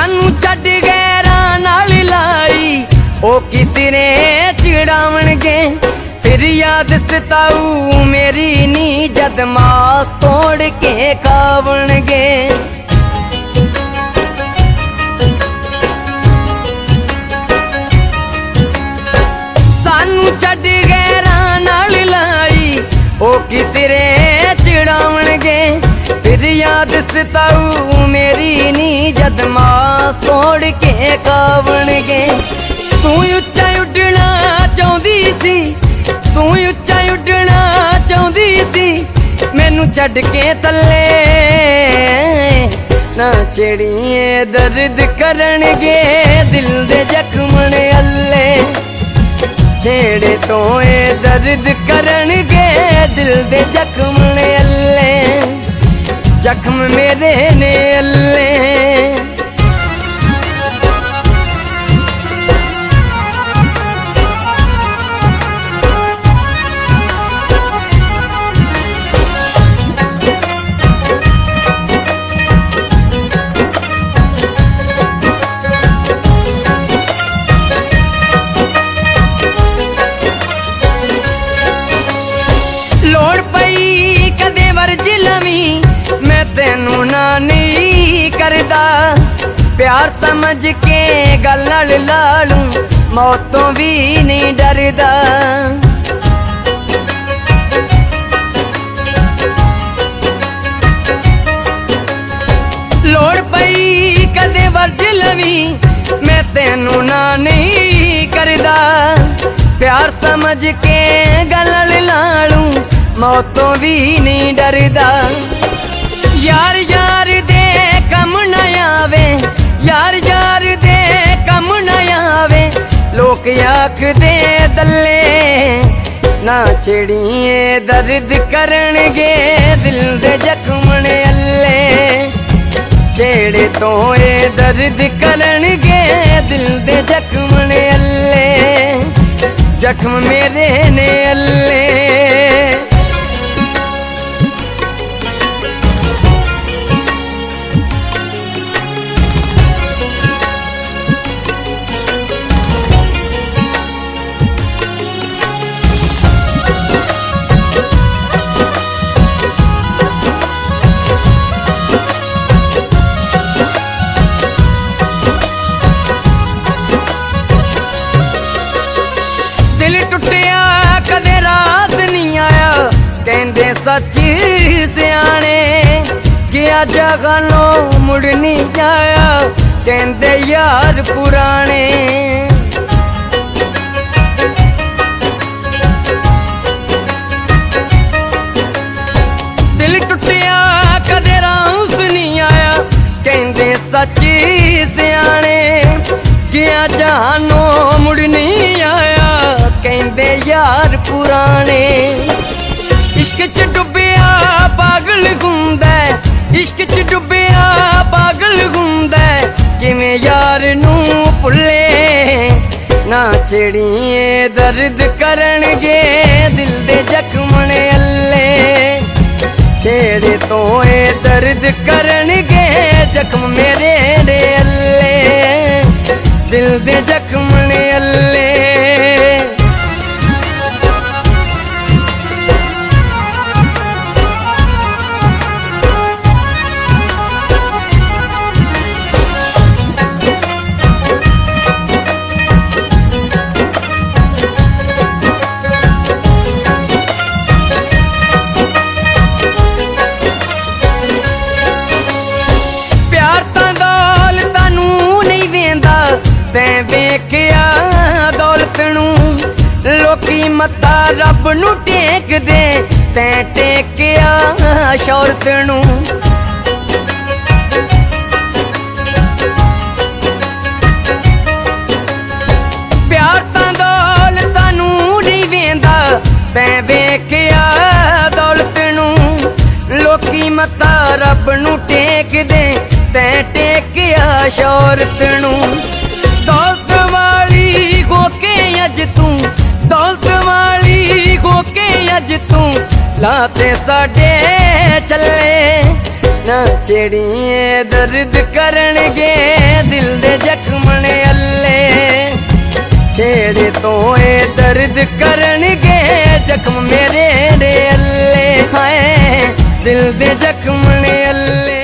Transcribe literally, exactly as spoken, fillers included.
सानू छड्ड गैरां नाल लाई ओ किसी ने चिड़ावणगे। फिर याद सताऊ मेरी नी जद मास तोड़ के खावणगे। सानू छड्ड गैरां नाल लाई ओ किसी ने चिड़ावणगे। फिर याद सताऊ मेरी नी जद मास तोड़ के खावणगे। तू उच्चा उड्डना चाहुंदी सी, तू उच्चा उड्डना चाहुंदी सी, मैनू छड्ड के थल्ले ना छेड़िए दर्द करनगे दिल दे जख्मण अल्ले। छेड़े तो ए दर्द करनगे दिल दे जख्मण अल्ले, जख्म मेरे ने अल्ले। लोड़ पई कदे वर्ज लवी मैं तेनू ना नहीं करदा। प्यार समझ के गल नाल ला लूं मौतों भी नहीं डरदा। लोड़ पई कदे वर्ज लवी मैं तेनू ना नहीं करदा। प्यार समझ के गल नाल ला लूं मौतों भी नहीं डरदा। यार यार दे कम न आवे, यार यार दे कम न आवे, लोक आख दे दल्ले ना छेड़िए दर्द करनगे दिल दे जख्मण अल्ले। छेड़े तो ए दर्द करनगे दिल दे जख्मण अल्ले, जख्म मेरे ने अल्ले। दिल टुटिया कदे रात नहीं आया कहंदे सच सियाने। गया जगानो मुड़ नहीं आया कहंदे यार पुराने। दिल टुटिया कदे रात नहीं आया कहंदे सच सियाने। गया जहानो मुड़ नहीं आया कहंदे यार पुराने। इश्क च डुबिया पागल घुमदा, इश्क च डुबिया पागल घुमदा, किवें यार नू भुल्ले ना छेड़िए दर्द करनगे दिल दे जख्मण अल्ले। छेड़े तो ए दर्द करनगे जख्म मेरे दे अल्ले, दिल दे जख्मण अल्ले। तैं वेखिया दौलत नू लोकी मत्था रब नू टेक दे, तैं टेकिया शौहरत नू। प्यार तां दौलत नू नहीं वेंदा, तैं वेखिया दौलत नू लोकी मत्था रब नू टेक दे, तैं टेकिया शौहरत नू। दौलत वाली होके अज तू, दौलत वाली होके अज तू लाते साडे चले ना छेड़िए दर्द करनगे दिल दे जख्मने अल्ले छेड़े तो ए दर्द करनगे जख्म मेरे रे अल्ले हाय दिल दे जख्मने अल्ले।